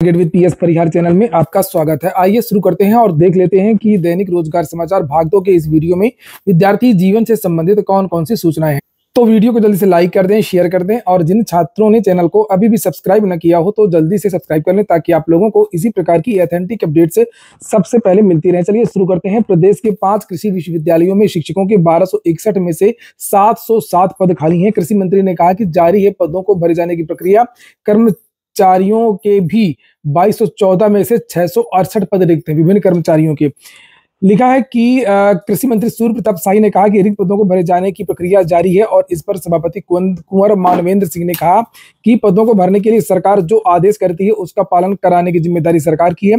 Gate with P S Parihar channel में आपका स्वागत है। आइए शुरू करते हैं और देख लेते हैं कि दैनिक रोजगार समाचार भाग 2 के इस वीडियो में विद्यार्थी जीवन से संबंधित कौन कौन सी सूचनाएं हैं। तो वीडियो को जल्दी से लाइक कर दें, शेयर कर दें और जिन छात्रों ने चैनल को अभी भी सब्सक्राइब न किया हो तो जल्दी से सब्सक्राइब कर लें ताकि आप लोगों को इसी प्रकार की ऑथेंटिक अपडेट से सबसे पहले मिलती रहे। चलिए शुरू करते हैं। प्रदेश के 5 कृषि विश्वविद्यालयों में शिक्षकों के 1261 में से 707 पद खाली हैं। कृषि मंत्री ने कहा कि जारी है पदों को भरे जाने की प्रक्रिया। कर्मचारियों के भी 2214 में से 668 पद रिक्त हैं। विभिन्न कर्मचारियों के लिखा है कि कृषि मंत्री सूर्य प्रताप शाही ने कहा कि रिक्त पदों को भरे जाने की प्रक्रिया जारी है और इस पर सभापति कुंवर मानवेंद्र सिंह ने कहा कि पदों को भरने के लिए सरकार जो आदेश करती है उसका पालन कराने की जिम्मेदारी सरकार की है।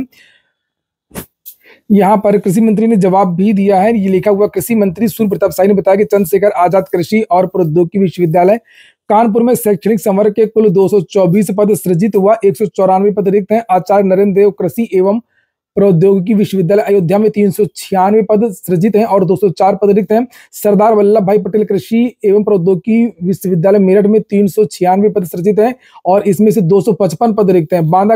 यहाँ पर कृषि मंत्री ने जवाब भी दिया है। ये लिखा हुआ कृषि मंत्री सूर्य प्रताप शाही ने बताया कि चंद्रशेखर आजाद कृषि और प्रौद्योगिकी विश्वविद्यालय कानपुर में शैक्षणिक संवर्ग के कुल 224 पद सृजित हुआ, 194 पद रिक्त हैं। आचार्य नरेंद्र देव कृषि एवं प्रौद्योगिकी विश्वविद्यालय अयोध्या में 396 पद सृजित हैं और 204 पद रिक्त हैं। सरदार वल्लभ भाई पटेल कृषि एवं प्रौद्योगिकी विश्वविद्यालय मेरठ में 396 पद सृजित हैं और इसमें से 255 पद रिक्त हैं। बांदा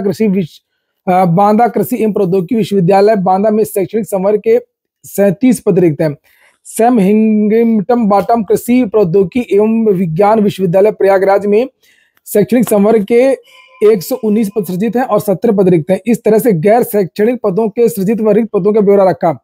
कृषि एवं प्रौद्योगिकी विश्वविद्यालय बांदा में शैक्षणिक संवर्ग के 37 पद रिक्त हैं। सैम हिंगिंगटन बॉटम कृषि प्रौद्योगिकी एवं विज्ञान विश्वविद्यालय प्रयागराज में शैक्षणिक संवर्ग के 119 पद सृजित हैं और 70 पद रिक्त हैं। इस तरह से गैर शैक्षणिक पदों के सृजित व रिक्त पदों का ब्यौरा रखा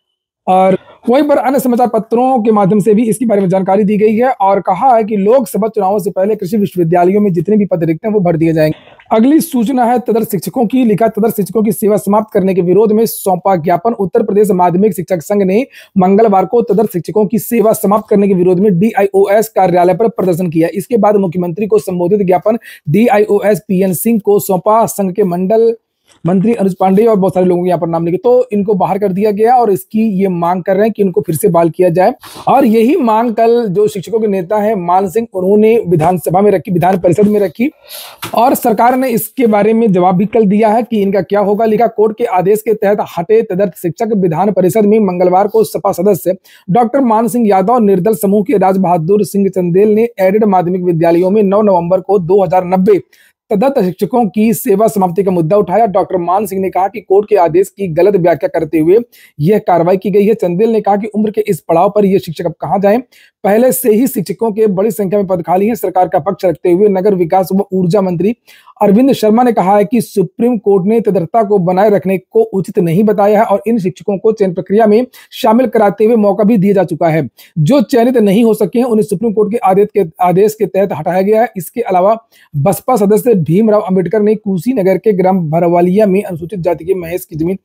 और वहीं पर अन्य समाचार पत्रों के माध्यम से भी इसके बारे में जानकारी दी गई है और कहा है कि लोकसभा चुनावों से पहले कृषि विश्वविद्यालयों में जितने भी पद रिक्त हैं वो भर दिए जाएंगे। अगली सूचना है तदर्थ शिक्षकों की। लिखा तदर्थ शिक्षकों की सेवा समाप्त करने के विरोध में सौंपा ज्ञापन। उत्तर प्रदेश माध्यमिक शिक्षक संघ ने मंगलवार को तदर्थ शिक्षकों की सेवा समाप्त करने के विरोध में डीआईओएस कार्यालय पर प्रदर्शन किया। इसके बाद मुख्यमंत्री को संबोधित ज्ञापन डीआईओएस पीएन सिंह को सौंपा। संघ के मंडल मंत्री अनुज पांडे और बहुत सारे लोगों के यहाँ पर नाम लिखे तो इनको बाहर कर दिया गया और इसकी ये मांग कर रहे हैं कि इनको फिर से बहाल किया जाए। और यही मांग कल जो शिक्षकों के नेता हैं मान सिंह, उन्होंने विधानसभा में रखी, विधान परिषद में रखी और सरकार ने इसके बारे में जवाब भी कल दिया है कि इनका क्या होगा। लिखा कोर्ट के आदेश के तहत हटे तदर्थ शिक्षक। विधान परिषद में मंगलवार को सपा सदस्य डॉक्टर मान सिंह यादव और निर्दल समूह के राज बहादुर सिंह चंदेल ने एडेड माध्यमिक विद्यालयों में 9 नवंबर को 2090 तदर्थ शिक्षकों की सेवा समाप्ति का मुद्दा उठाया। डॉक्टर मान सिंह ने कहा कि कोर्ट के आदेश की गलत व्याख्या करते हुए यह कार्रवाई की गई है। चंदेल ने कहा कि उम्र के इस पड़ाव पर ये शिक्षक अब कहां जाएं, पहले से ही शिक्षकों के बड़ी संख्या में पद खाली हैं। सरकार का पक्ष रखते हुए नगर विकास व ऊर्जा मंत्री अरविंद शर्मा ने कहा है कि सुप्रीम कोर्ट ने तदर्थता को बनाए रखने को उचित नहीं बताया है और इन शिक्षकों को चयन प्रक्रिया में शामिल कराते हुए मौका भी दिया जा चुका है। जो चयनित नहीं हो सके हैं उन्हें सुप्रीम कोर्ट के आदेश के तहत हटाया गया है। इसके अलावा बसपा सदस्य भीमराव अंबेडकर ने कुशीनगर के ग्राम भरवालिया में अनुसूचित जाति के महेश की जमीन।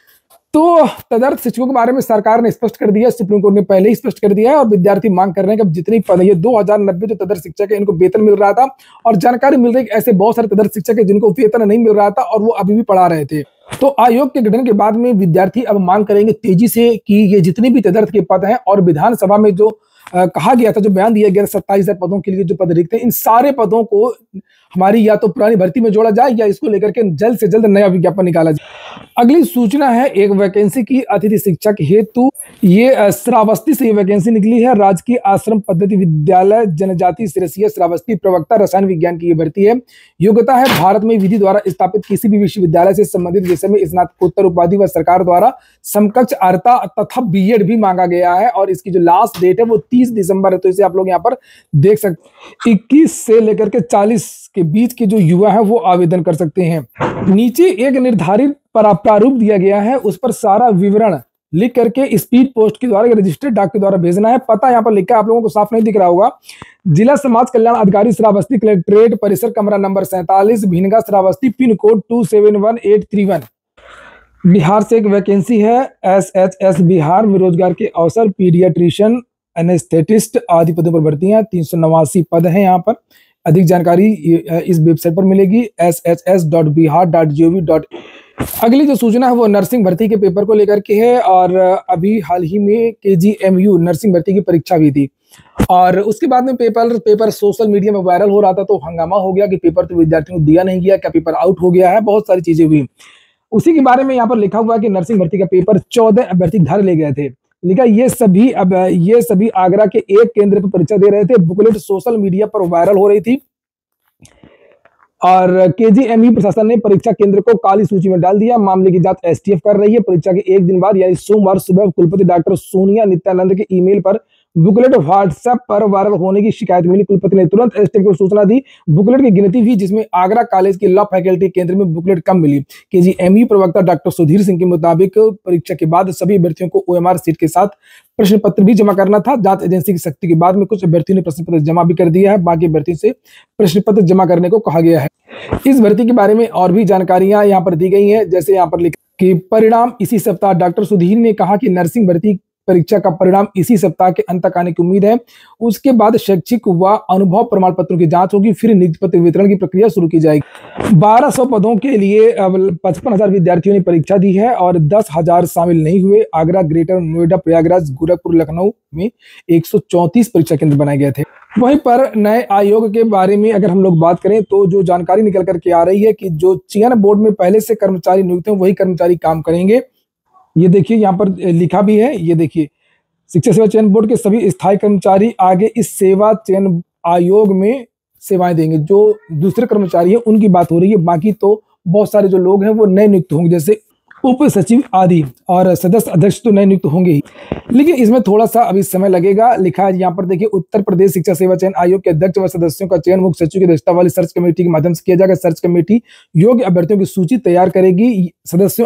तो तदर्थ शिक्षकों के बारे में सरकार ने स्पष्ट कर दिया, सुप्रीम कोर्ट ने पहले ही स्पष्ट कर दिया है और विद्यार्थी मांग कर रहे हैं कि अब जितनी पद ये 2090 जो तदर्थ शिक्षक है इनको वेतन मिल रहा था और जानकारी मिल रही है कि ऐसे बहुत सारे तदर्थ शिक्षक है जिनको वेतन नहीं मिल रहा था और वो अभी भी पढ़ा रहे थे। तो आयोग के गठन के बाद में विद्यार्थी अब मांग करेंगे तेजी से कि ये जितने भी तदर्थ के पद हैं और विधानसभा में जो कहा गया था, जो बयान दिया गया 27,000 पदों के लिए जो पद रिक्त हैं, इन सारे पदों को हमारी या तो पुरानी भर्ती में जोड़ा जाए या इसको लेकर के जल्द से जल्द नया विज्ञापन निकाला जाए। अगली सूचना है एक वैकेंसी की अतिथि शिक्षक हेतु। ये श्रावस्ती से ये वैकेंसी निकली है। राजकीय आश्रम पद्धति विद्यालय जनजाति सिरसिया श्रावस्ती प्रवक्ता रसायन विज्ञान की ये भर्ती है। योग्यता है भारत में विधि द्वारा स्थापित किसी भी विश्वविद्यालय से संबंधित विषय में स्नातकोत्तर उपाधि व सरकार द्वारा समकक्ष अर्हता तथा बीएड भी मांगा गया है और इसकी जो लास्ट डेट है वो 30 दिसंबर है। तो इसे आप लोग यहाँ पर देख सकते 21 से लेकर के 40 के बीच के जो युवा है वो आवेदन कर सकते हैं। नीचे एक निर्धारित प्रारूप दिया गया है, उस पर सारा विवरण लिख करके स्पीड पोस्ट के द्वारा रजिस्टर्ड डाक के द्वारा भेजना है। पता यहाँ पर लिखा है, आप लोगों को साफ नहीं दिख रहा होगा। जिला समाज कल्याण अधिकारी श्रावस्ती, कलेक्ट्रेट परिसर, कमरा number 47, Bhinga Shravasti, pin code 271831। Bihar से एक वैकेंसी है। एसएचएस बिहार में रोजगार के अवसर पीडियाट्रिशियन, एनेस्थेटिस्ट आदि पदों पर भर्ती हैं। 389 पद हैं। यहाँ पर अधिक जानकारी इस वेबसाइट पर मिलेगी shs.bihar.gov. अगली जो सूचना है वो नर्सिंग भर्ती के पेपर को लेकर के है और अभी हाल ही में केजीएमयू नर्सिंग भर्ती की परीक्षा भी थी और उसके बाद में पेपर सोशल मीडिया में वायरल हो रहा था तो हंगामा हो गया कि पेपर तो विद्यार्थियों को दिया नहीं गया, क्या पेपर आउट हो गया है, बहुत सारी चीजें हुई। उसी के बारे में यहाँ पर लिखा हुआ है कि नर्सिंग भर्ती का पेपर 14 अभ्यर्थी घर ले गए थे। लिखा ये सभी आगरा के एक केंद्र पर परीक्षा दे रहे थे। बुकलेट सोशल मीडिया पर वायरल हो रही थी। और केजीएमयू प्रशासन ने परीक्षा केंद्र को काली सूची में डाल दिया। मामले की जांच एसटीएफ कर रही है। परीक्षा के एक दिन बाद यानी सोमवार सुबह कुलपति डॉक्टर सोनिया नित्यानंद के ईमेल पर बुकलेट व्हाट्सएप पर वायरल होने की शिकायत मिली। कुलपति ने तुरंत एसटीएफ को सूचना दी। बुकलेट की गिनती हुई जिसमें आगरा कॉलेज की लॉ फैकल्टी केंद्र में बुकलेट कम मिली। केजीएमयू प्रवक्ता डॉक्टर सुधीर सिंह के मुताबिक परीक्षा के बाद सभी अभ्यर्थियों को ओएमआर सीट के साथ प्रश्न पत्र भी जमा करना था। जांच एजेंसी की सख्ती के बाद में कुछ अभ्यर्थियों ने प्रश्न पत्र जमा भी कर दिया है। बाकी अभ्यर्थियों से प्रश्न पत्र जमा करने को कहा गया है। इस भर्ती के बारे में और भी जानकारियां यहाँ पर दी गई हैं। जैसे यहाँ पर लिखा कि परिणाम इसी सप्ताह। डॉक्टर सुधीर ने कहा कि नर्सिंग भर्ती परीक्षा का परिणाम इसी सप्ताह के अंत तक आने की उम्मीद है। उसके बाद शैक्षिक व अनुभव प्रमाण पत्रों की जांच होगी, फिर नियुक्ति पत्र वितरण की प्रक्रिया शुरू की जाएगी। 1200 पदों के लिए 55,000 विद्यार्थियों ने परीक्षा दी है और 10,000 शामिल नहीं हुए। आगरा, ग्रेटर नोएडा, प्रयागराज, गोरखपुर, लखनऊ में 134 परीक्षा केंद्र बनाए गए थे। वहीं पर नए आयोग के बारे में अगर हम लोग बात करें तो जो जानकारी निकल करके आ रही है कि जो चयन बोर्ड में पहले से कर्मचारी नियुक्त हैं वही कर्मचारी काम करेंगे। ये देखिए यहाँ पर लिखा भी है, ये देखिए शिक्षा सेवा चयन बोर्ड के सभी स्थायी कर्मचारी आगे इस सेवा चयन आयोग में सेवाएं देंगे। जो दूसरे कर्मचारी हैं उनकी बात हो रही है, बाकी तो बहुत सारे जो लोग हैं वो नए नियुक्त होंगे, जैसे उप सचिव आदि, और सदस्य अध्यक्ष तो नए नियुक्त होंगे ही। लेकिन इसमें थोड़ा सा अभी समय लगेगा। लिखा है यहाँ पर देखिए, उत्तर प्रदेश शिक्षा सेवा चयन आयोग के अध्यक्ष व सदस्यों का चयन मुख्य सचिव की अध्यक्षता वाली सर्च कमेटी के माध्यम से किया जाएगा। सर्च कमेटी योग्य अभ्यर्थियों की सूची तैयार करेगी। सदस्यों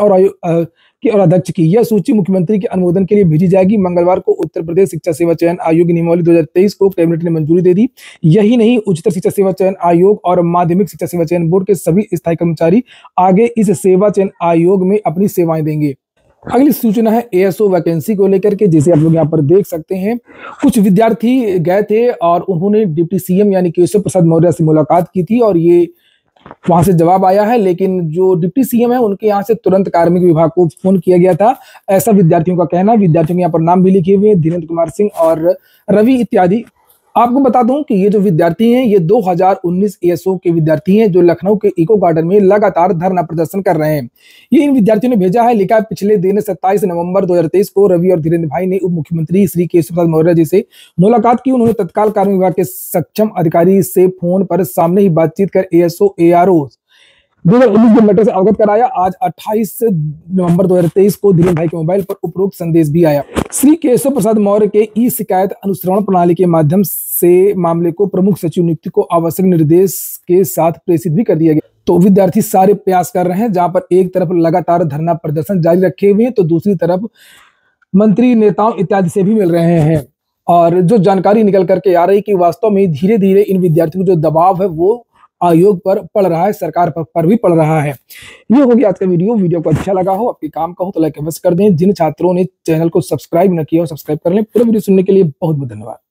और अध्यक्ष की यह सूची मुख्यमंत्री के अनुमोदन के लिए भेजी जाएगी। मंगलवार को उत्तर प्रदेश शिक्षा सेवा चयन आयोग की नियमावली 2023 को कैबिनेट ने मंजूरी दे दी। यही नहीं, उच्चतर शिक्षा सेवा चयन आयोग और माध्यमिक शिक्षा सेवा चयन बोर्ड के सभी स्थायी कर्मचारी आगे इस सेवा चयन आयोग में अपनी सेवाएं देंगे। अगली सूचना है एएसओ वैकेंसी को लेकर के, जिसे आप लोग यहाँ पर देख सकते हैं। कुछ विद्यार्थी गए थे और उन्होंने डिप्टी सीएम यानी केशव प्रसाद मौर्य से मुलाकात की थी और ये वहां से जवाब आया है, लेकिन जो डिप्टी सीएम है उनके यहाँ से तुरंत कार्मिक विभाग को फोन किया गया था, ऐसा विद्यार्थियों का कहना है। विद्यार्थियों के यहाँ पर नाम भी लिखे हुए हैं, धीरेन्द्र कुमार सिंह और रवि इत्यादि। आपको बता दूं कि ये जो विद्यार्थी हैं ये 2019 एएसओ के विद्यार्थी हैं जो लखनऊ के इको गार्डन में लगातार धरना प्रदर्शन कर रहे हैं। ये इन विद्यार्थियों ने भेजा है। लिखा है, पिछले दिन 27 नवंबर 2023 को रवि और धीरेन्द्र भाई ने उप मुख्यमंत्री श्री केशव प्रसाद मौर्य जी से मुलाकात की। उन्होंने तत्काल कार्मिक विभाग के सक्षम अधिकारी से फोन पर सामने ही बातचीत कर एएसओ एआरओ 2019 के मैटर से अवगत कराया। आज 28 नवंबर 2023 को धीरेन्द्र भाई के मोबाइल पर उपरोक्त संदेश भी आया। श्री केशव प्रसाद मौर्य के ई शिकायत अनुश्रवण प्रणाली के माध्यम से मामले को प्रमुख सचिव नियुक्ति को आवश्यक निर्देश के साथ प्रेषित भी कर दिया गया। तो विद्यार्थी सारे प्रयास कर रहे हैं, जहां पर एक तरफ लगातार धरना प्रदर्शन जारी रखे हुए हैं तो दूसरी तरफ मंत्री, नेताओं इत्यादि से भी मिल रहे हैं। और जो जानकारी निकल करके आ रही कि वास्तव में धीरे धीरे इन विद्यार्थियों को जो दबाव है वो आयोग पर पड़ रहा है, सरकार पर भी पड़ रहा है। ये हो गया आज का वीडियो को अच्छा लगा हो, आपके काम का हो तो लाइक अवश्य कर दें। जिन छात्रों ने चैनल को सब्सक्राइब न किया हो सब्सक्राइब कर लें। पूरा वीडियो सुनने के लिए बहुत बहुत धन्यवाद।